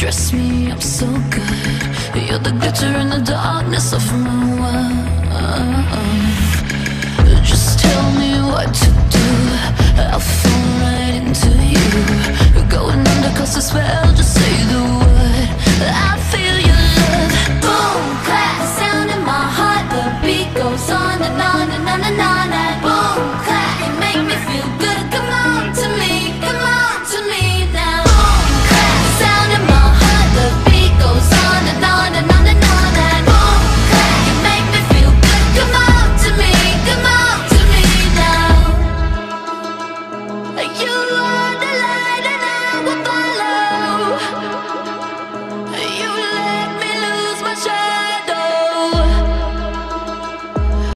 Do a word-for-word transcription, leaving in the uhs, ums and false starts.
dress me up so good. You're the glitter in the darkness of my world. Just tell me what to do, I'll fall right into you. Going under cause the spell, just say the word, I feel your love. Boom, clap, sound in my heart. The beat goes on and on and on and on.